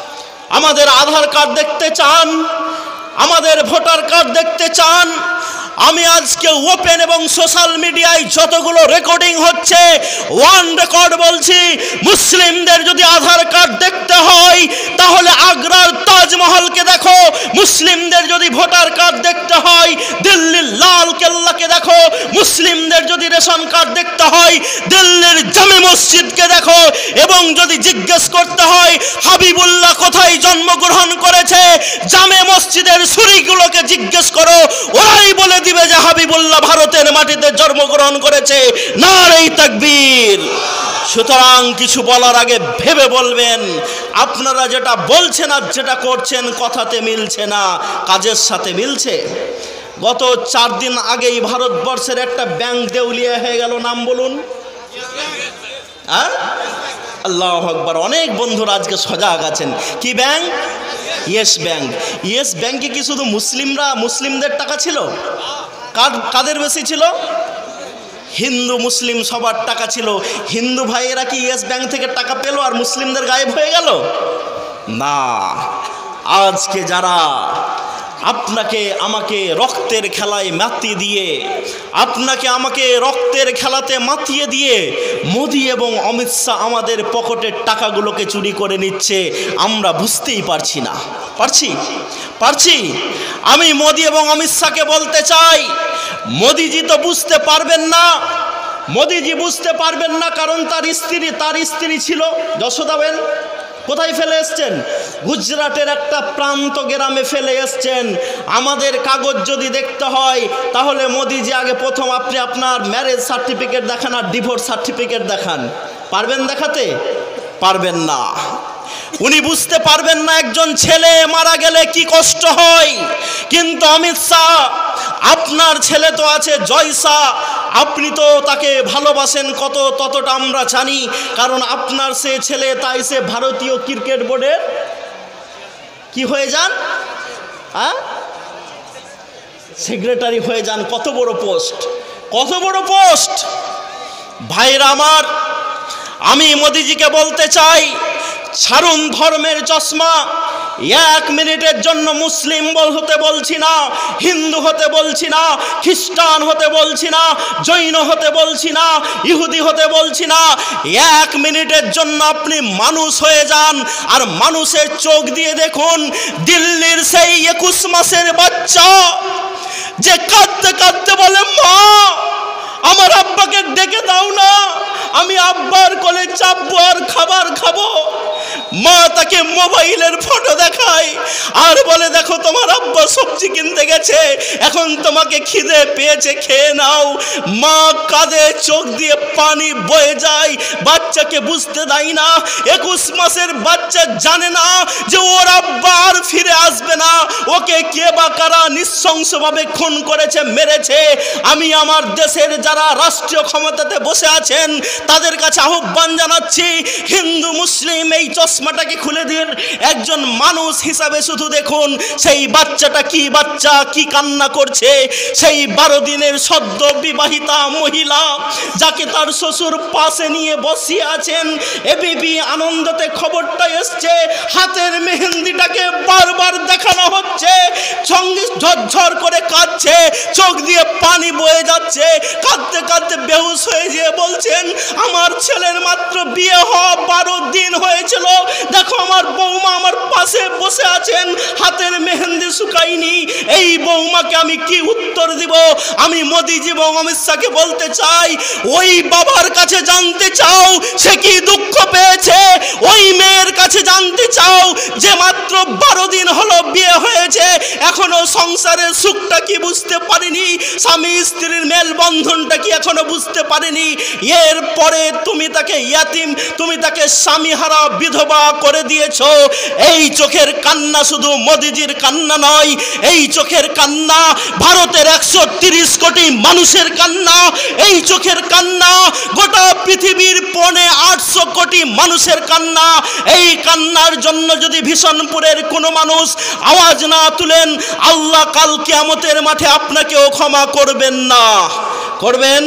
আমাদের আধার কার্ড দেখতে চান, আমাদের ভোটার কার্ড দেখতে চান, আমি আজকে ওপেন এবং সোশ্যাল মিডিয়ায় যতগুলো রেকর্ডিং হচ্ছে ওয়ান রেকর্ড বলছি, মুসলিমদের যদি আধার কার্ড দেখতে হয় তাহলে আগ্রার তাজমহলকে দেখো, মুসলিমদের যদি ভোটার কার্ড দেখতে হয় দিল্লির লাল কেল্লাকে দেখো, মুসলিমদের যদি রেশন কার্ড দেখতে হয় দিল্লির জামে মসজিদকে দেখো, এবং যদি জিজ্ঞেস করতে হয় হাবিবুল্লাহ কোথায় জন্মগ্রহণ করেছে জামে মসজিদের সুরিগুলোকে জিজ্ঞেস করো, ওরাই বলে দিবে যে হাবিবুল্লাহ ভারতের মাটিতে জন্মগ্রহণ করেছে। নারে তাকবীর। সুতরাং কিছু বলার আগে ভেবে বলবেন। আপনারা যেটা বলছেন আর যেটা করছেন কথাতে মিলছে না, কাজের সাথে মিলছে। গত চার দিন আগেই ভারতবর্ষের একটা ব্যাংক দেউলিয়া হয়ে গেল, নাম বলুন। হ্যাঁ, আল্লাহু আকবার। অনেক বন্ধুরা আজকে সজাগ আছেন। কি ব্যাংক? Yes bank. ইয়েস ব্যাংকে কি শুধু মুসলিমরা মুসলিমদের টাকা ছিল? কাদের বেশি ছিল? হিন্দু মুসলিম সবার টাকা ছিল। হিন্দু ভাইয়েরা কি ইয়েস ব্যাংক থেকে টাকা পেল আর মুসলিমদের গায়েব হয়ে গেল? না। আজকে যারা আপনাকে আমাকে রক্তের খেলায় মাতিয়ে দিয়ে আপনাকে আমাকে রক্তের খেলাতে মাতিয়ে দিয়ে মোদি এবং অমিত শাহ আমাদের পকেটের টাকাগুলোকে চুরি করে নিচ্ছে, আমরা বুঝতেই পারছি না। পারছি পারছি আমি মোদি এবং অমিত শাহকে বলতে চাই, মোদিজি তো বুঝতে পারবেন না, মোদিজি বুঝতে পারবেন না, কারণ তার স্ত্রী তার স্ত্রী ছিল যশোদাবেন। কোথায় ফেলে এসছেন? গুজরাটের একটা প্রান্ত গ্রামে ফেলে এসছেন। আমাদের কাগজ যদি দেখতে হয় তাহলে মোদিজি আগে প্রথম আপনি আপনার ম্যারেজ সার্টিফিকেট দেখান আর ডিভোর্স সার্টিফিকেট দেখান। পারবেন দেখাতে? পারবেন না। উনি বুঝতে পারবেন না একজন ছেলে মারা গেলে কি কষ্ট হয়। কিন্তু অমিত শাহ, আপনার ছেলে তো আছে জয় শাহ, আপনি তো তাকে ভালোবাসেন কত, ততটা আমরা জানি, কারণ আপনার সে ছেলে, তাই সে ভারতীয় ক্রিকেট বোর্ডের কি হয়ে যান? হ্যাঁ, সেক্রেটারি হয়ে যান। কত বড় পোস্ট, কত বড় পোস্ট। ভাইরা আমার, আমি মোদিজিকে বলতে চাই, ছাড়ুন ধর্মের চশমা। এক মিনিটের জন্য মুসলিম হতে বলছি না, হিন্দু হতে বলছি না, খ্রিস্টান হতে বলছি না, জৈন হতে বলছি না, ইহুদি হতে বলছি না। এক মিনিটের জন্য আপনি মানুষ হয়ে যান আর মানুষের চোখ দিয়ে দেখুন দিল্লির সেই একুশ মাসের বাচ্চা যে কাঁদতে কাঁদতে বলে, মা আমার আব্বাকে ডেকে দাও না, আমি আব্বার কোলে চাপবো আর খাবার খাবো। মা তাকে মোবাইলের ফটো দেখায় আর বলে, দেখো তোমার আব্বা সবজি কিনতে গেছে, এখন তোমাকে খিদে পেয়েছে, খেয়ে নাও। মা কাঁদে, চোখ দিয়ে পানি বয়ে যায়, বাচ্চাকে বুঝতে দেয় না। একুশ মাসের বাচ্চা জানে না যে ওর আব্বা আর ফিরে আসবে না, ওকে কে বা কারা নৃশংসভাবে খুন করেছে, মেরেছে। আমি আমার দেশের যারা রাষ্ট্রীয় ক্ষমতাতে বসে আছেন তাদের কাছে আহ্বান জানাচ্ছি, হিন্দু মুসলিম এই চশমাটাকে খুলে দিন, একজন মানুষ হিসাবে শুধু দেখুন সেই বাচ্চাটা কি বাচ্চা, কি কান্না করছে। সেই বারো দিনের সদ্য বিবাহিতা মহিলা যাকে তার শ্বশুর পাশে নিয়ে বসিয়ে আছেন, এবিপি আনন্দতে খবরটা এসছে, হাতের মেহেন্দিটাকে বারবার দেখানো হচ্ছে, সঙ্গে ঝরঝর করে কাঁদছে, চোখ দিয়ে পানি বয়ে যাচ্ছে, কাঁদতে কাঁদতে বেহুশ হয়ে যেয়ে বলছেন, আমার ছেলের মাত্র বিয়ে হওয়া বারো দিন হয়েছিল, দেখো আমার বৌমা আমার পাশে বসে আছেন, হাতের মেহেন্দি শুকায়নি। এই বৌমাকে আমি কি উত্তর দিব? আমি মোদিজি এবং অমিত শাহকে বলতে চাই, ওই বাবার কাছে জানতে চাও সে কি দুঃখ পেয়েছে, ওই মেয়ের কাছে জানতে চাও যে মাত্র বারো দিন হলো বিয়ে হয়েছে, এখনো সংসারের সুখটা কি বুঝতে পারেনি, স্বামী স্ত্রীর মেলবন্ধনটা কি এখনো বুঝতে পারেনি। এরপরে তুমি তাকে ইয়াতিম, তুমি তাকে স্বামীহারা বিধবা করে দিয়েছ। এই চোখের কান্না শুধু মোদিজির কান্না নয়, এই চোখের কান্না ভারতের একশো তিরিশ কোটি মানুষের কান্না, এই চোখের কান্না গোটা পৃথিবীর পৌনে আটশো কোটি মানুষের কান্না। এই কান্নার জন্য যদি ভীষণপুরের কোনো মানুষ আওয়াজ না তুলেন, আল্লাহ কাল কিয়ামতের মাঠে আপনাকেও ক্ষমা করবেন না। করবেন?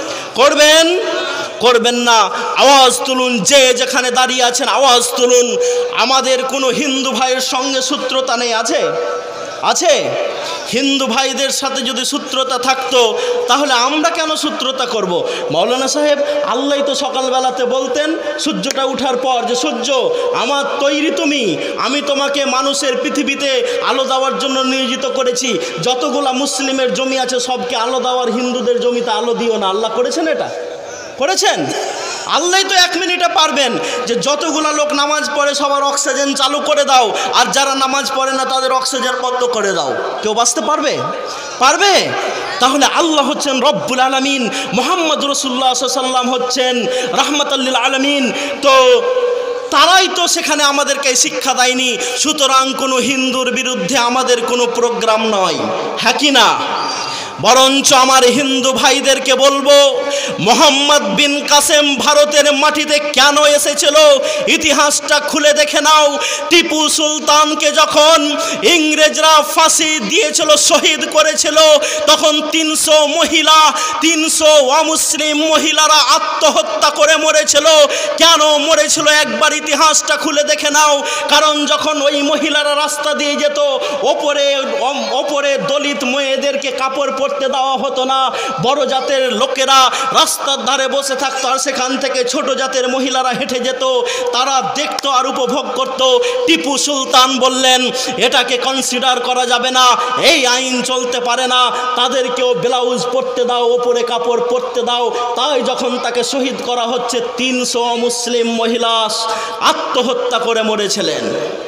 করবেন? করবেন না। আওয়াজ তুলুন, যে যেখানে দাঁড়িয়ে আছেন আওয়াজ তুলুন। আমাদের কোনো হিন্দু ভাইয়ের সঙ্গে শত্রুতা নেই? আছে? আছে? হিন্দু ভাইদের সাথে যদি শত্রুতা থাকতো তাহলে আমরা কেন শত্রুতা করব? মৌলানা সাহেব আল্লাহ তো সকালবেলাতে বলতেন সূর্যটা ওঠার পর যে সূর্য আমার তৈরি তুমি, আমি তোমাকে মানুষের পৃথিবীতে আলো দেওয়ার জন্য নিয়োজিত করেছি, যতগুলা মুসলিমের জমি আছে সবকে আলো দেওয়ার, হিন্দুদের জমিতে আলো দিও না। আল্লাহ করেছেন এটা? করেছেন? আল্লাহ তো এক মিনিটে পারবেন যে যতগুলা লোক নামাজ পড়ে সবার অক্সিজেন চালু করে দাও, আর যারা নামাজ পড়ে না তাদের অক্সিজেন বন্ধ করে দাও। কেউ বাঁচতে পারবে? পারবে? তাহলে আল্লাহ হচ্ছেন রব্বুল আলামিন, মুহাম্মদ রাসূলুল্লাহ সাল্লাল্লাহু আলাইহি ওয়াসাল্লাম হচ্ছেন রাহমাতাল লিল আলামিন। তো তারাই তো সেখানে আমাদেরকে শিক্ষা দেয়নি, সুতরাং কোনো হিন্দুর বিরুদ্ধে আমাদের কোনো প্রোগ্রাম নয়, হ্যাঁ কি না? বরঞ্চ আমার হিন্দু ভাইদেরকে বলবো, মোহাম্মদ বিন কাসেম ভারতের মাটিতে কেন এসেছিল ইতিহাসটা খুলে দেখে নাও। টিপু সুলতানকে যখন ইংরেজরা ফাঁসি দিয়েছিল, শহীদ করেছিল, তখন তিনশো মহিলা, তিনশো অমুসলিম মহিলারা আত্মহত্যা করে মরেছিল। কেন মরেছিল একবার ইতিহাসটা খুলে দেখে নাও। কারণ যখন ওই মহিলারা রাস্তা দিয়ে যেত, ওপরে ওপরে দলিত মেয়েদেরকে কাপড় পরতে দেওয়া হতো না, বড় জাতের লোকেরা রাস্তার ধারে বসে থাকতো, আর সেখান থেকে ছোট জাতের মহিলারা হেঁটে যেত, তারা দেখতো আর উপভোগ করত। টিপু সুলতান বললেন এটাকে কনসিডার করা যাবে না, এই আইন চলতে পারে না, তাদেরকেও ব্লাউজ পরতে দাও, ওপরে কাপড় পরতে দাও। তাই যখন তাকে শহীদ করা হচ্ছে, তিনশো মুসলিম মহিলা আত্মহত্যা করে মরেছিলেন।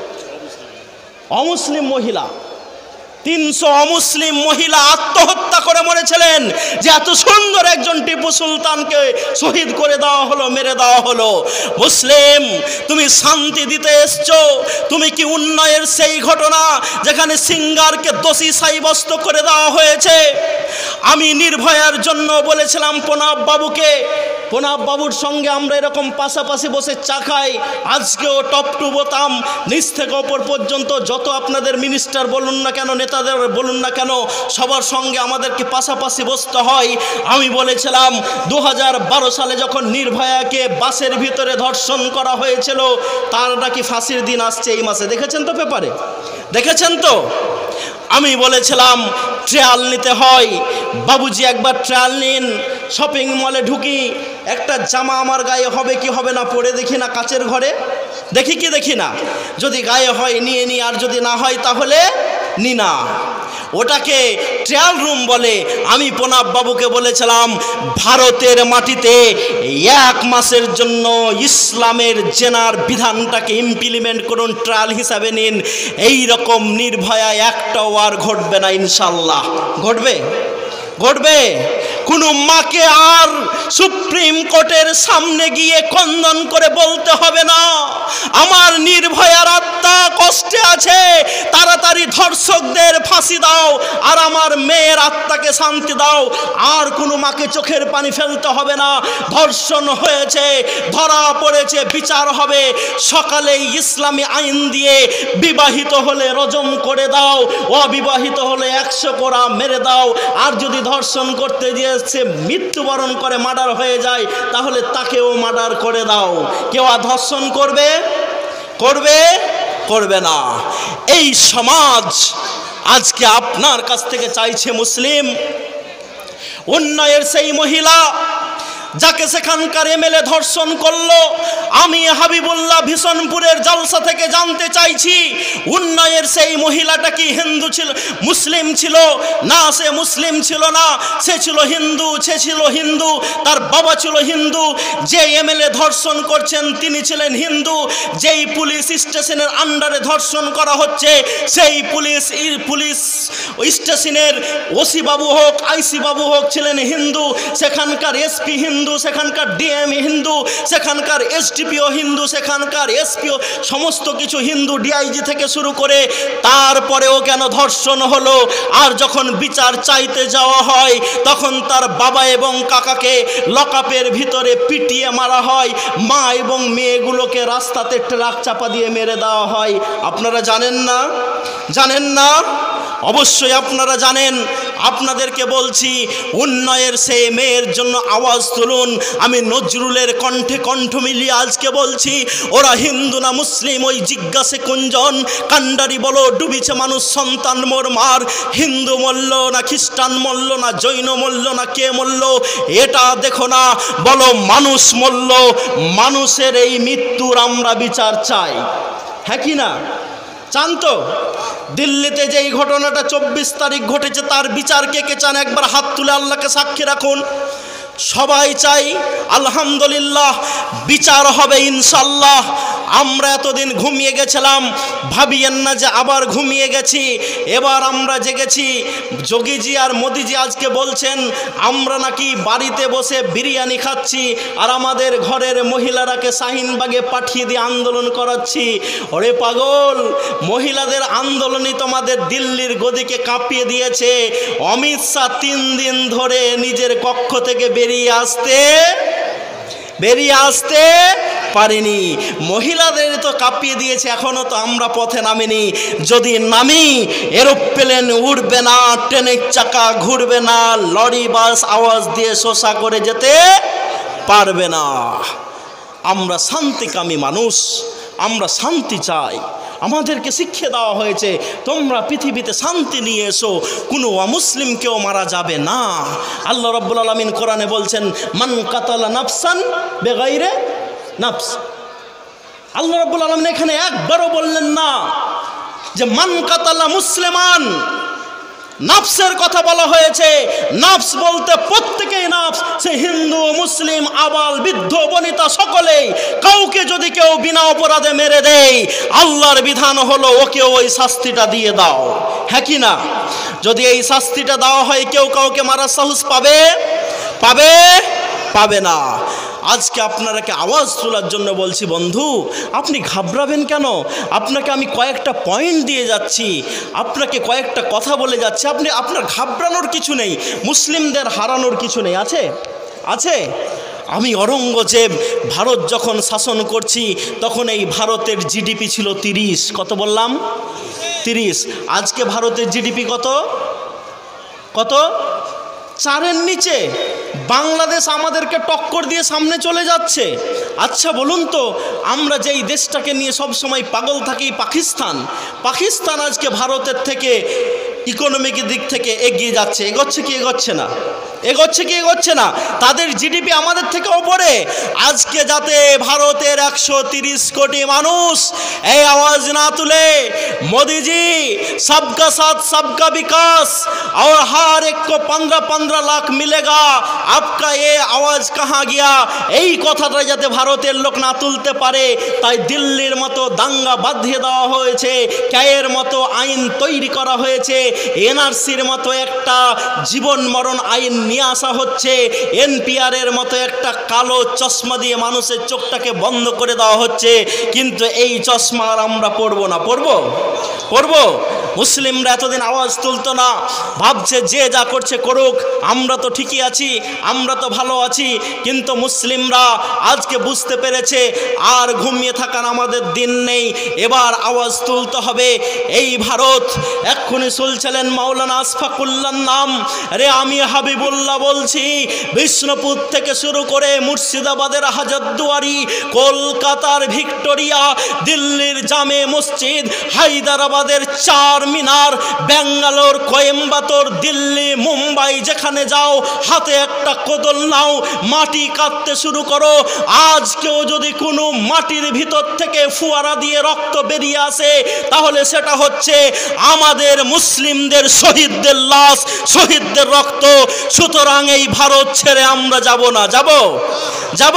অমুসলিম মহিলা, তিনশো অমুসলিম মহিলা আত্মহত্যা করে মরেছিলেন, যে এত সুন্দর একজন টিপু সুলতানকে শহীদ করে দেওয়া হলো, মেরে দেওয়া হলো। মুসলিম, তুমি শান্তি দিতে এসছো, তুমি কি উন্নয়নের সেই ঘটনা যেখানে সিঙ্গারকে দোষী সাব্যস্ত করে দেওয়া হয়েছে? আমি নির্ভয়ার জন্য বলেছিলাম প্রণব বাবুকে, প্রণব বাবুর সঙ্গে আমরা এরকম পাশাপাশি বসে চা খাই, আজকেও টপ টু বোতাম নিচ থেকে ওপর পর্যন্ত যত আপনাদের মিনিস্টার বলুন না কেন, নেতাদের বলুন না কেন, সবার সঙ্গে আমাদেরকে পাশাপাশি বসতে হয়। আমি বলেছিলাম দু হাজার বারো সালে যখন নির্ভয়াকে বাসের ভিতরে ধর্ষণ করা হয়েছিল, তার নাকি ফাঁসির দিন আসছে এই মাসে, দেখেছেন তো পেপারে? দেখেছেন তো? আমি বলেছিলাম ট্রায়াল নিতে হয়, বাবুজি একবার ট্রায়াল নিন। শপিং মলে ঢুকি, একটা জামা আমার গায়ে হবে কি হবে না পরে দেখি না কাচের ঘরে, দেখি কি দেখি না, যদি গায়ে হয় নিয়ে নিই, আর যদি না হয় তাহলে নি না। ওটাকে ট্রায়াল রুম বলে। আমি প্রণব বাবুকে বলেছিলাম ভারতের মাটিতে এক মাসের জন্য ইসলামের জেনার বিধানটাকে ইমপ্লিমেন্ট করুন, ট্রায়াল হিসাবে নিন। এই রকম নির্ভয়া একটাও আর ঘটবে না ইনশাল্লাহ। ঘটবে? ঘটবে? কোনো মাকে আর সুপ্রিম কোর্টের সামনে গিয়ে খণ্ডন করে বলতে হবে না আমার নির্ভয়ার আত্মা কষ্টে আছে, তাড়াতাড়ি ধর্ষকদের ফাঁসি দাও আর আমার মেয়ের আত্মাকে শান্তি দাও। আর কোনো মাকে চোখের পানি ফেলতে হবে না, ধর্ষণ হয়েছে, ধরা পড়েছে, বিচার হবে। সকালেই ইসলামী আইন দিয়ে বিবাহিত হলে রজম করে দাও, অবিবাহিত হলে একশো কোড়া মেরে দাও। আর যদি ধর্ষণ করতে গিয়ে সে মৃত্যুবরণ করে মার্ডার হয়ে যায়, তাহলে তাকেও মার্ডার করে দাও। কেউ আর ধর্ষণ করবে? করবে? করবে না। এই সমাজ আজকে আপনার কাছ থেকে চাইছে মুসলিম উন্নয়নের সেই মহিলা যাকে সেখানকার এমএলএ ধর্ষণ করলো। আমি হাবিবুল্লাহ ভীষণপুরের জলসা থেকে জানতে চাইছি, উন্নয়নের সেই মহিলাটা কি হিন্দু ছিল, মুসলিম ছিল? না, সে মুসলিম ছিল না, সে ছিল হিন্দু। সে ছিল হিন্দু, তার বাবা ছিল হিন্দু। যে এমএলএ ধর্ষণ করছেন তিনি ছিলেন হিন্দু। যেই পুলিশ স্টেশনের আন্ডারে ধর্ষণ করা হচ্ছে, সেই পুলিশ পুলিশ স্টেশনের ওসি বাবু হোক, আইসি বাবু হোক, ছিলেন হিন্দু। সেখানকার এসপি হিন্দু, সেখানকার ডিএম হিন্দু, সেখানকার এসডিপিও হিন্দু, সেখানকার এসপিও, সমস্ত কিছু হিন্দু, ডিআইজি থেকে শুরু করে। তারপরেও কেন ধর্ষণ হলো? আর যখন বিচার চাইতে যাওয়া হয় তখন তার বাবা এবং কাকাকে লকআপের ভিতরে পিটিয়ে মারা হয়, মা এবং মেয়েগুলোকে রাস্তাতে ট্রাক চাপা দিয়ে মেরে দেওয়া হয়। আপনারা জানেন না? জানেন না? অবশ্যই আপনারা জানেন। আপনাদেরকে বলছি, উন্নয়নের সেই মেয়ের জন্য আওয়াজ তুলুন। শুনুন, আমি নজরুলের কণ্ঠে কণ্ঠ মিলিয়ে আজকে বলছি, ওরা হিন্দু না মুসলিম ওই জিজ্ঞাসে কুঞ্জন, কান্ডারি বলো ডুবিছে মানুষ সন্তান মোর মার, হিন্দু মরল না খ্রিস্টান মরল না জৈন মরল না কে মরল এটা দেখো না, বলো মানুষ মরল, মানুষের এই মৃত্যুর আমরা বিচার চাই। হ্যাঁ কি না? চান তো? দিল্লিতে যে এই ঘটনাটা চব্বিশ তারিখ ঘটেছে তার বিচার কে কে চান? একবার হাত তুলে আল্লাহকে সাক্ষী রাখুন। সবাই চাই, আলহামদুলিল্লাহ বিচার হবে ইনশাল্লাহ। আমরা এতদিন ঘুমিয়ে গেছিলাম, ভাবিয়েন না যে আবার ঘুমিয়ে গেছি, এবার আমরা জেগেছি। যোগীজি আর মোদিজি আজকে বলছেন আমরা নাকি বাড়িতে বসে বিরিয়ানি খাচ্ছি আর আমাদের ঘরের মহিলারাকে শাহিনবাগে পাঠিয়ে দিয়ে আন্দোলন করাচ্ছি। ওরে পাগল, মহিলাদের আন্দোলনই তোমাদের দিল্লির গদিকে কাঁপিয়ে দিয়েছে। অমিত শাহ তিন দিন ধরে নিজের কক্ষ থেকে বেরিয়ে আসতে বেরিয়ে আসতে পারিনি, মহিলাদের তো কাঁপিয়ে দিয়েছে। এখনো তো আমরা পথে নামিনি। যদি নামি, এরোপ্লেন উড়বে না, ট্রেনের চাকা ঘুরবে না, লরি বাস আওয়াজ দিয়ে শোষা করে যেতে পারবে না। আমরা শান্তিকামী মানুষ, আমরা শান্তি চাই। আমাদেরকে শিক্ষা দেওয়া হয়েছে তোমরা পৃথিবীতে শান্তি নিয়ে এসো, কোনো অমুসলিমকেও মারা যাবে না। আল্লাহ রাব্বুল আলামিন কোরআনে বলছেন মান কাতালা নাফসান বেগাইরে নাফস। আল্লাহ রাব্বুল আলামিন এখানে একবারও বললেন না যে মান কাতালা মুসলিমান, নাফসের কথা বলা হয়েছে। নাফস বলতে প্রত্যেকেই নাফস, সে হিন্দু মুসলিম আবাল বৃদ্ধ বনিতা সকলেই। কাউকে যদি কেউ বিনা অপরাধে মেরে দেয়, আল্লাহর বিধান হলো ওকে ওই শাস্তিটা দিয়ে দাও। হ্যাঁ কি না? যদি এই শাস্তিটা দেওয়া হয়, কেউ কাউকে মারার সাহস পাবে পাবে পাবে না। আজকে আপনারাকে আওয়াজ তোলার জন্য বলছি, বন্ধু আপনি ঘাবড়াবেন কেন? আপনাকে আমি কয়েকটা পয়েন্ট দিয়ে যাচ্ছি, আপনাকে কয়েকটা কথা বলে যাচ্ছি। আপনি আপনার ঘাবড়ানোর কিছু নেই, মুসলিমদের হারানোর কিছু নেই। আছে আছে আমি অরঙ্গজেব ভারত যখন শাসন করছি তখন এই ভারতের জিডিপি ছিল তিরিশ। কত বললাম? তিরিশ। আজকে ভারতের জিডিপি কত কত চারের নিচে। বাংলাদেশ আমাদেরকে টক্কর দিয়ে সামনে চলে যাচ্ছে। আচ্ছা বলুন তো, আমরা যেই দেশটাকে নিয়ে সব সময় পাগল থাকি, পাকিস্তান পাকিস্তান আজকে ভারতের থেকে ইকোনমিক দিক থেকে এগিয়ে যাচ্ছে। এগোচ্ছে কি এগোচ্ছে না? এগোচ্ছে কি এগোচ্ছে না? তাদের জিডিপি আমাদের থেকে ওপরে। আজকে যাতে ভারতের একশো তিরিশ কোটি মানুষ এই আওয়াজ না তুলে মোদিজি सबका साथ सबका विकास और हर एक को पंद्रह पंद्रह लाख मिलेगा, आपका ये आवाज कहाँ गया, এই কথাটা যাতে ভারতের লোক না তুলতে পারে, তাই দিল্লির মতো দাঙ্গা বাঁধিয়ে দেওয়া হয়েছে, ক্যায়ের মতো আইন তৈরি করা হয়েছে, এনআরসির মতো একটা জীবন মরণ আইন নিয়ে আসা হচ্ছে, এনপিআরের মতো একটা কালো চশমা দিয়ে মানুষের চোখটাকে বন্ধ করে দেওয়া হচ্ছে। কিন্তু এই চশমা আর আমরা পরবো না। পরবো পরবো মুসলিমরা এতদিন আওয়াজ তুলতো না, ভাবছে যে যা করছে করুক, আমরা তো ঠিকই আছি, আমরা তো ভালো আছি। কিন্তু মুসলিমরা আজকে বুঝতে পেরেছে আর ঘুমিয়ে থাকার আমাদের দিন নেই, এবার আওয়াজ তুলতে হবে। এই ভারত এক্ষুনি শুনছিলেন মাওলানা আশফাকুল্লাহর নাম, রে আমি হাবিবুল্লাহ বলছি, বিষ্ণুপুর থেকে শুরু করে মুর্শিদাবাদের হাজারদুয়ারি, কলকাতার ভিক্টোরিয়া, দিল্লির জামে মসজিদ, হায়দ্রাবাদের চার মিনার, ব্যাঙ্গালোর, কোয়েম্বাটোর, দিল্লি, মুম্বাই, যেখানে যাও হাতে একটা কোদল নাও, মাটি কাটতে শুরু করো। আজকেও যদি কোনো মাটির ভিতর থেকে ফুয়ারা দিয়ে রক্ত বেরিয়ে আসে, তাহলে সেটা হচ্ছে আমাদের মুসলিমদের শহীদদের লাশ, শহীদদের রক্ত। সুতরাং এই ভারত ছেড়ে আমরা যাব না। যাব যাব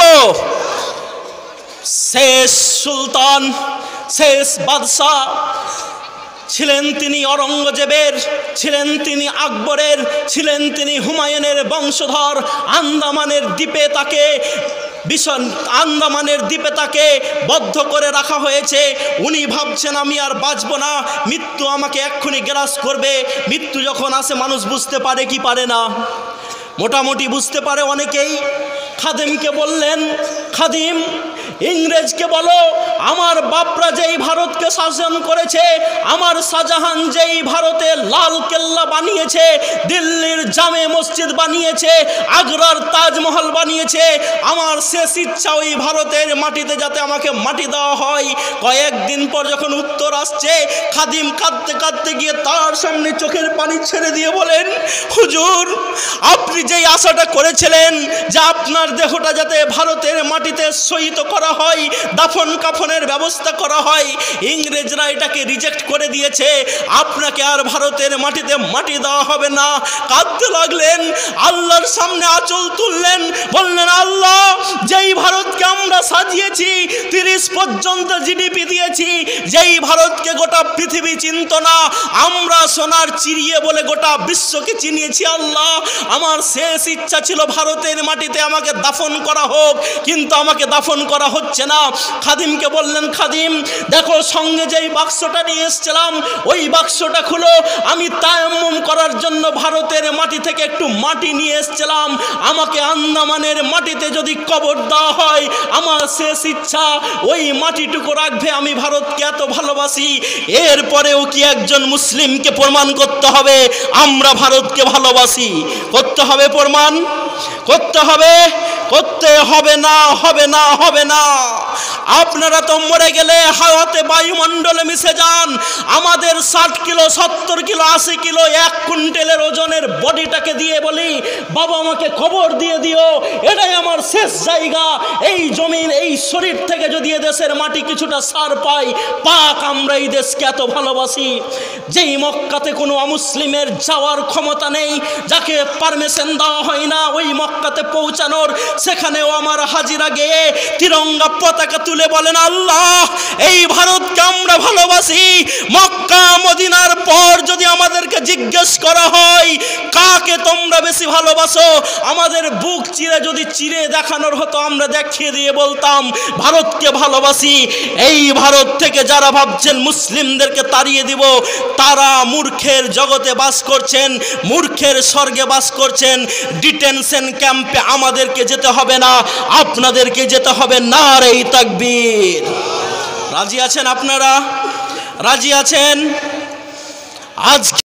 শেষ সুলতান, শেষ বাদশাহ ছিলেন তিনি অরঙ্গজেবের, ছিলেন তিনি আকবরের, ছিলেন তিনি হুমায়ুনের বংশধর। আন্দামানের দ্বীপে তাকে ভীষণ আন্দামানের দ্বীপে তাকে বদ্ধ করে রাখা হয়েছে। উনি ভাবছেন আমি আর বাঁচব না, মৃত্যু আমাকে এক্ষুনি গ্রাস করবে। মৃত্যু যখন আসে মানুষ বুঝতে পারে কি পারে না? মোটামুটি বুঝতে পারে অনেকেই। খাদিমকে বললেন, খাদিম ইংরেজকে বলো আমার বাপরা যেই ভারতকে শাসন করেছে, আমার শাহজাহান যেই ভারতে লাল কেল্লা বানিয়েছে, দিল্লির জামে মসজিদ বানিয়েছে, আগ্রার তাজমহল বানিয়েছে, আমার শেষ ইচ্ছা ওই ভারতের মাটিতে যাতে আমাকে মাটি দেওয়া হয়। কয়েকদিন পর যখন উত্তর আসছে, খাদিম কাঁদতে কাঁদতে গিয়ে তার সামনে চোখের পানি ছেড়ে দিয়ে বলেন, হুজুর আপনি যেই আশাটা করেছিলেন যে আপনার দেহটা যাতে ভারতের মাটিতে শহীদ করা হয়, দাফন কাফনের ব্যবস্থা করা হয়, ইংরেজরা এটাকে রিজেক্ট করে দিয়েছে, আপনাকে আর ভারতের মাটিতে মাটি দেওয়া হবে না। কাঁদতে লাগলেন, আল্লাহর সামনে আঁচল তুললেন, বললেন আল্লাহ যেই ভারতকে আমরা সাজিয়েছি, তিরিশ পর্যন্ত জিডিপি দিয়েছি, যেই ভারতকে গোটা পৃথিবী চিনত না, আমরা সোনার চিড়িয়ে বলে গোটা বিশ্বকে চিনিয়েছি, আল্লাহ আমার শেষ ইচ্ছা ছিল ভারতের মাটিতে আমাকে দাফন করা হোক, কিন্তু আমাকে দাফন করা হচ্ছে না। খাদিমকে বললেন, খাদিম দেখো সঙ্গে যেই বাক্সটা নিয়ে এসেছিলাম ওই বাক্সটা খুলো, আমি তায়াম্মুম করার জন্য ভারতের মাটি থেকে একটু মাটি নিয়ে এসেছিলাম, আমাকে আন্দামানের মাটিতে যদি কবর দেওয়া হয় আমার শেষ ইচ্ছা ওই মাটিটুকু রাখবে, আমি ভারতকে এত ভালোবাসি। এরপরেও কি একজন মুসলিমকে প্রমাণ করতে হবে আমরা ভারতকে ভালোবাসি? করতে হবে, প্রমাণ করতে হবে, করতে হবে না, হবে না, হবে না। আপনারা তো মরে গেলে হাওয়াতে বায়ুমণ্ডলে মিশে যান, আমাদের ষাট কিলো সত্তর কিলো আশি কিলো এক কুইন্টালের ওজনের বডিটাকে দিয়ে বলি বাবা আমাকে খবর দিয়ে দিও, এটাই আমার শেষ জায়গা, এই জমিন এই শরীর থেকে যদি এদেশের মাটি কিছুটা সার পাই পাক, আমরা এই দেশকে এত ভালোবাসি। যেই মক্কাতে কোনো অমুসলিমের যাওয়ার ক্ষমতা নেই, যাকে পারমিশন দেওয়া হয় না ওই মক্কাতে পৌঁছানোর, সেখানেও আমার হাজিরা গিয়ে তিরঙ্গা পতাকা তুলে বলেন আল্লাহ এই ভারতকে আমরা ভালোবাসি। মক্কা মদিনার পর যদি আমাদেরকে জিজ্ঞেস করা হয় কাকে তোমরা বেশি ভালোবাসো, আমাদের বুক চিরে যদি চিরে দেখানোর হতো আমরা দেখিয়ে দিয়ে বলতাম ভারতকে ভালোবাসি। এই ভারত থেকে যারা ভাবছেন মুসলিমদেরকে তাড়িয়ে দিব, তারা মূর্খের জগতে বাস করছেন, মূর্খের স্বর্গে বাস করছেন। ডিটেনশন ক্যাম্পে আমাদেরকে যেতে হবে না, আপনাদেরকে যেতে হবে। নারে তাকবীর। রাজি আছেন আপনারা? রাজি আছেন? আজ